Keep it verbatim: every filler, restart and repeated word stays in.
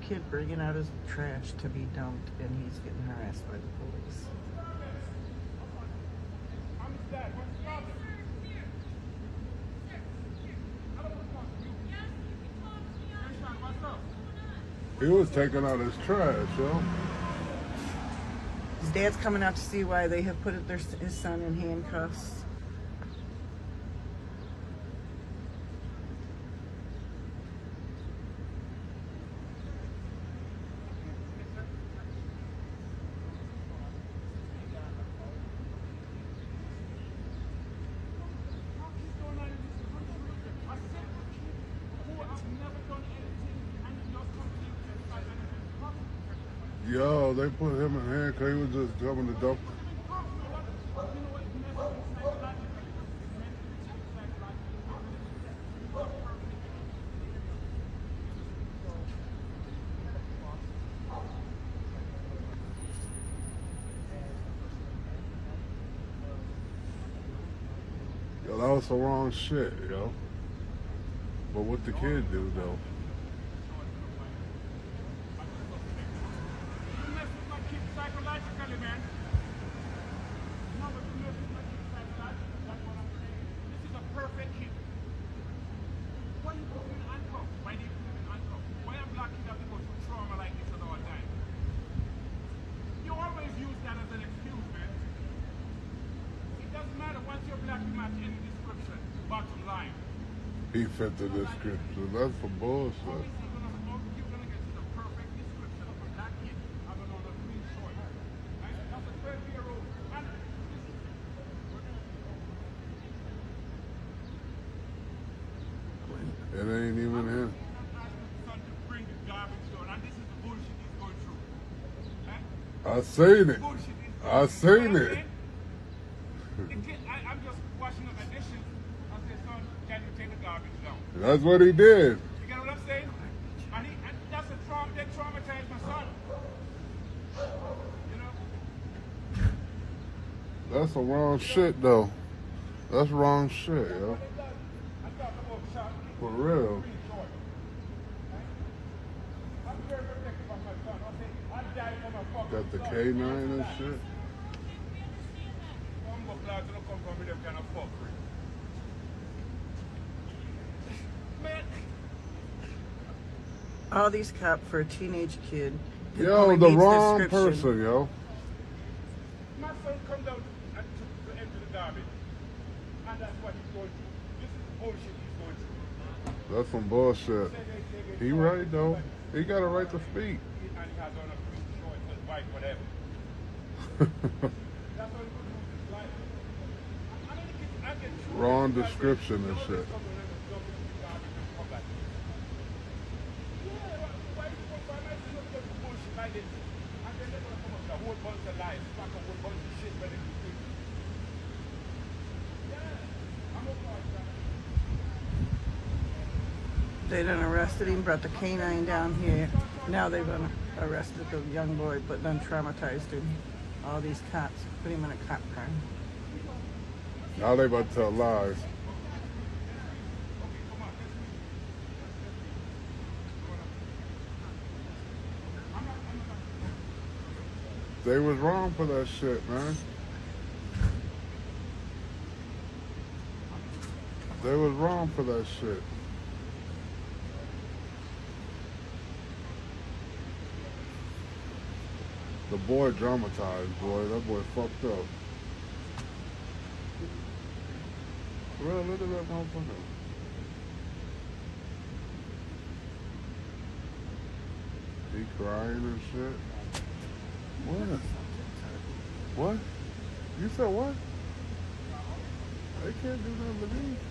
kid bringing out his trash to be dumped, and he's getting harassed by the police. He was taking out his trash, yo. His dad's coming out to see why they have put their, his son in handcuffs. Yo, they put him in handcuffs. He was just coming to dump. Yo, that was some wrong shit, yo. But what the kid do, though? He fit the description. That's for bullshit. It ain't even him. I seen it. I seen it. I'm just washing up my dishes. I said, son, can you take the garbage down? That's what he did. You get what I'm saying? And, he, and that's a trauma, that traumatized my son. You know? That's some wrong shit, though. That's wrong shit, yo. For real. Got the K nine and shit. All these cops for a teenage kid. Yo, the wrong person, yo. My son come down to, to empty the garbage. And that's what he's going through. This is bullshit he's going through. That's some bullshit. He right, though. He got a right to speak. And he has on a blue short, his bike, whatever. That's what he could do with his life. I mean, I get Wrong description and shit. They done arrested him, brought the K nine down here. Now they've done arrested the young boy, but then traumatized him. All these cops put him in a cop car. Now they about to tell lies. They was wrong for that shit, man. They was wrong for that shit. The boy dramatized, boy. That boy fucked up. Bro, look at that motherfucker. He crying and shit. What? What? You said what? They can't do nothing to me.